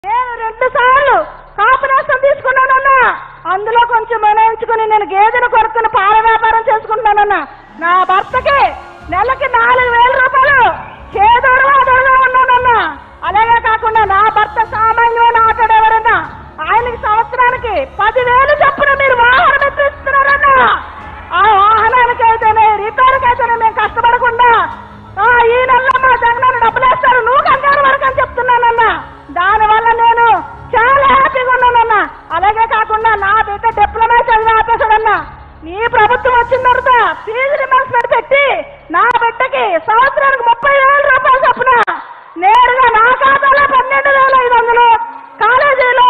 నేను 2 సార్లు కాపురాసం తీసుకున్నానన్నా. అందులో కొంచెం వినయించుకుని నేను గేదెను కొనుక్కుని పాల వ్యాపారం చేసుకుంటున్నానన్నా. నా భర్తకి నెలకి 4,000 రూపాయలు చేదోడుగా ఉన్నానన్నా. అలాగే కాకుండా నా భర్త సామాన్యమైన ఆటో డ్రైవరన్నా. ఆయనకి సంవత్సరానికి 10,000 చొప్పున మీరు వాహనం ఎత్తిస్తున్నారన్నా. ఆ వాహనానికి అయితేనే రిపేర్కి అయితేనే మేము కష్టపడకుండా ఈ నెలలో మా జగన్ డబ్బులు వేస్తారు, నువ్వు కంగారు వరకు అని చెప్తున్నానన్నా. దానివల్ల నేను చాలా హ్యాపీగా ఉన్నానన్నా. అలాగే కాకుండా నా బిడ్డ డిప్లొమా చదివి ఆపేశాడన్నా. నీ ప్రభుత్వం వచ్చిన తర్వాత ఫీజు రిమర్స్మెంట్ పెట్టి నా బిడ్డకి సంవత్సరానికి 30,000 రూపాయలు చొప్పున నేరుగా నా ఖాతాలో 12,500, కాలేజీలో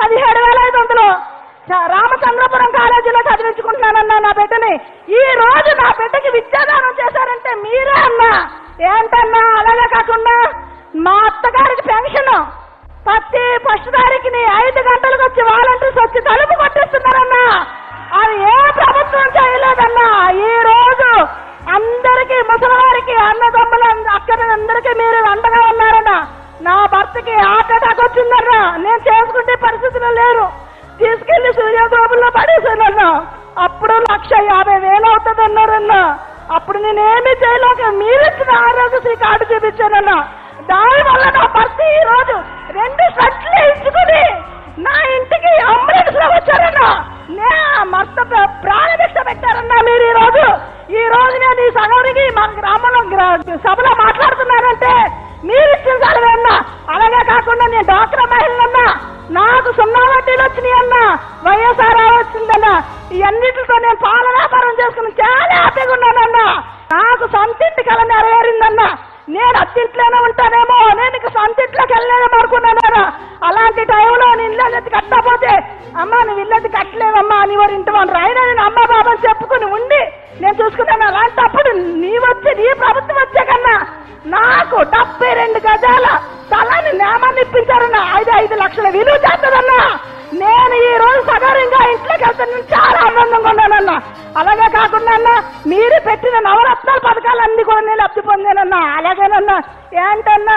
17,500 రామచంద్రపురం కాలేజీలో చదివించుకుంటున్నానన్నా నా బిడ్డని. ఈ రోజు నా బిడ్డకి విద్యాదానం చేశారంటే మీరే అన్నా. ఏంటన్నా? అలాగే కాకుండా మా అత్తగారికి పెన్షన్ ప్రతి ఫస్ట్ తారీఖుని 5 గంటలకు వచ్చి వాలంటీర్స్ వచ్చి తలుపు కొట్టిస్తున్నారన్నా. అది ఏ ప్రభుత్వం చేయలేదన్నా. ఈ రోజు అందరికీ, ముసలివారికి, అన్నదమ్ముల అక్కడందరికీ మీరు అండగా ఉన్నారన్నా. నా భర్తకి హార్ట్ అటాక్ వచ్చిందన్నా. నేను చేసుకుంటే పరిస్థితులు లేరు, తీసుకెళ్లి సూర్యబాబుల్లో పడేసానన్నా. అప్పుడు 1,50,000 అవుతుందన్నారన్నా. అప్పుడు నేనేమి చేయలేక మీరిచ్చిన ఆరోగ్యశ్రీ కార్డు చూపించానన్నా. దానివల్ల నా భర్త ఈ రోజు 2 షర్ట్లు ఇచ్చుకుని నా ఇంటికి అంబులెన్స్ లో వచ్చారన్నా. భర్త ప్రాణభిక్ష పెట్టారన్నా. మీరు ఈ రోజు నేను ఈ సగౌరికి మా గ్రామంలో సభలో మాట్లాడుతున్నానంటే మీరు ఇచ్చిన చదివన్నా. అలాగే కాకుండా నేను డాక్టర్ మహిళలన్నా. నాకు 0 వడ్డీలు వచ్చినాయన్నా. వైఎస్ఆర్ వచ్చిందన్నా. ఇవన్నిటితో నేను పాల వ్యాపారం చేసుకుని చాలా హ్యాపీగా ఉన్నానన్నా. నాకు సొంతింటి కల నెరవేరిందన్నా. నేను అత్తింట్లోనే ఉంటానేమో, నేను ఇక సొంతింట్లోకి వెళ్ళలేమో అనుకున్నానన్నా. అలాంటి టైంలో నేను ఇల్లు కట్టకపోతే అమ్మా నువ్వు ఇల్లు కట్టలేవమ్మా నీ వారి ఇంటి వాళ్ళు రాయినా నేను అమ్మ బాబాని చెప్పుకుని ఉండి నేను చూసుకున్నాను. అలాంటప్పుడు నీ ప్రభుత్వం వచ్చే కన్నా నాకు 72 గజాల స్థలాన్ని నేమాన్ని ఇప్పించారన్నా. 5 లక్షల విలువ చేస్తుందన్నా. నేను ఈ రోజు సగౌరవంగా ఇంట్లోకి వెళ్తాను, చాలా ఆనందంగా ఉన్నానన్నా. అలాగే కాకుండా అన్నా మీరు పెట్టిన నవరత్నాల పథకాలన్నీ కూడా నేను లబ్ధి పొందానన్నా. అలాగేనన్నా ఏంటన్నా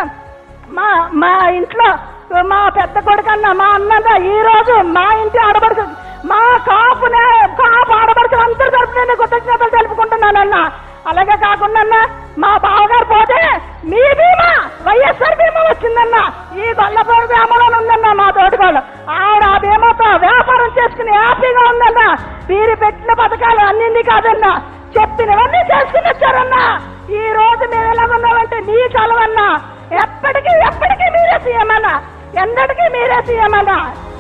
మా ఇంట్లో మా పెద్ద కొడుకన్నా మా అన్నదా ఈ రోజు మా ఇంటి ఆడబడుచు మా కాపు ఆడబడుచులు అందరి తరపు నేను కృతజ్ఞతలు తెలుపుకుంటున్నానన్నా. అలాగే కాకుండా మా బావగారు పోతే మీ బీమా వైఎస్ఆర్ బీమా వచ్చిందన్నా. ఈ గొల్లపూడి గ్రామంలో ఉందన్నా మా తోటగాళ్ళు. ఆవిడ ఆ బీమాతో వ్యాపారం చేసుకుని హ్యాపీగా ఉందన్నా. మీరు పెట్టిన పథకాలు అన్నింది కాదన్నా, చెప్పినవన్నీ చేసుకుని వచ్చారన్నా. ఈ రోజు మేము ఎలాగున్నామంటే నీ చలవన్నా. ఎప్పటికీ మీరే సీఎం అన్నా, ఎన్నటికీ మీరే సీఎం అన్నా.